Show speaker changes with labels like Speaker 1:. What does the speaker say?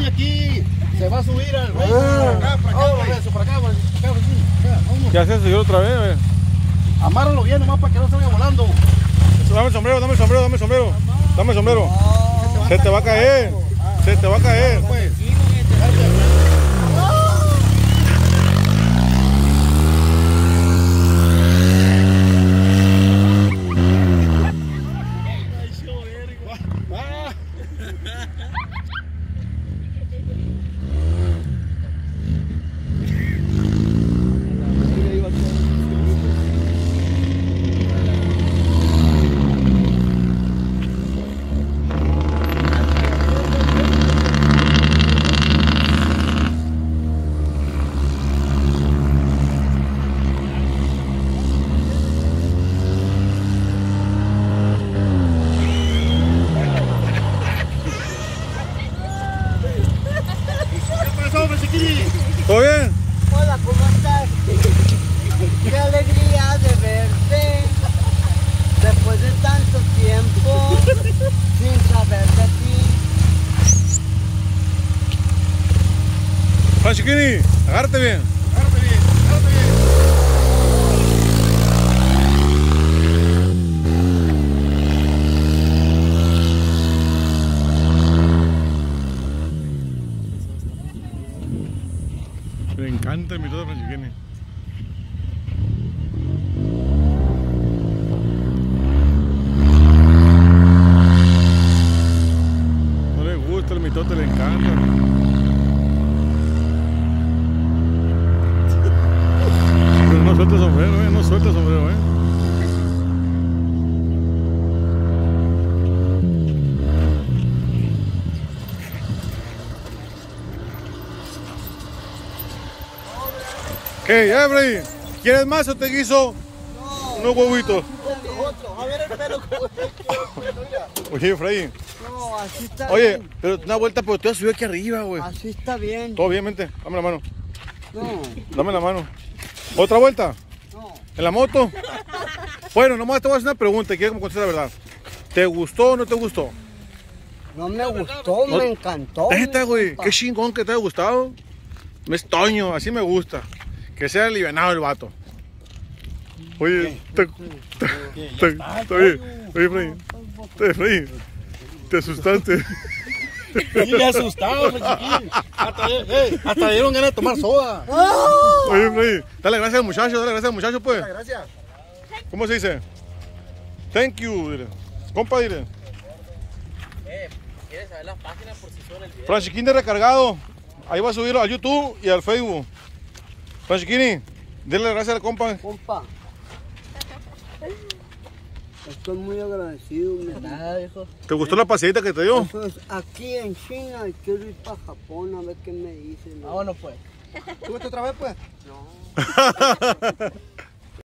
Speaker 1: aquí. Se va a subir al rey. Para acá,
Speaker 2: ¿Qué haces, señor, otra vez, güey?
Speaker 1: Amárralo bien nomás para que no salga volando.
Speaker 2: Dame el sombrero, dame el sombrero, dame el sombrero. Dame el sombrero. Se te va a caer. Se te va a caer.
Speaker 1: Pues.
Speaker 2: ¿Todo bien?
Speaker 3: Hola, ¿cómo estás? Qué alegría de verte después de tanto tiempo sin saber de ti.
Speaker 2: Franchiquini, agárrate bien.
Speaker 1: Agárrate bien, agárrate bien.
Speaker 2: Me encanta el mito de Franchiquini. No le gusta el mitote, le encanta. Pero no suelta el sombrero, no suelta el sombrero, ¿Qué, Jeffrey? ¿Quieres más o te guiso unos huevitos?
Speaker 3: Otro. A ver el pelo como
Speaker 2: Oye, Freddy.
Speaker 3: No, así está
Speaker 2: Oye,
Speaker 3: bien.
Speaker 2: pero una vuelta, pero te vas a subir aquí arriba, güey.
Speaker 3: Así está bien.
Speaker 2: Todo bien, mente. Dame la mano.
Speaker 3: No,
Speaker 2: Dame la mano. ¿Otra vuelta?
Speaker 3: no.
Speaker 2: ¿En la moto? Bueno, nomás te voy a hacer una pregunta y quiero que me contestes la verdad. ¿Te gustó o no te gustó?
Speaker 3: No me gustó,
Speaker 2: No.
Speaker 3: me encantó.
Speaker 2: Esta, güey.
Speaker 3: compa.
Speaker 2: Qué chingón que te haya gustado. Me estoño, así me gusta. Que sea alivianado el vato. Oye, está bien. Oye, Freddy, te asustaste.
Speaker 1: Sí, me asustado, chiquín. Hasta dieron ganas de tomar soda.
Speaker 2: Oye, Freddy, dale gracias al muchacho, pues.
Speaker 1: Gracias.
Speaker 2: ¿Cómo se dice? Thank you, dile. Compa, dile.
Speaker 4: ¿Quieres saber las páginas por si suena el video?
Speaker 2: Franchiquini recargado. Ahí va a subirlo al YouTube y al Facebook. Franchiquini, dile gracias al compa.
Speaker 3: Compa. Estoy muy agradecido, ¿verdad, hijo?
Speaker 2: ¿Te gustó la paseadita que te dio?
Speaker 3: Entonces, aquí en China y quiero ir para Japón a ver qué me dicen.
Speaker 4: Vámonos pues.
Speaker 1: ¿Tú vete otra vez, pues?
Speaker 3: No.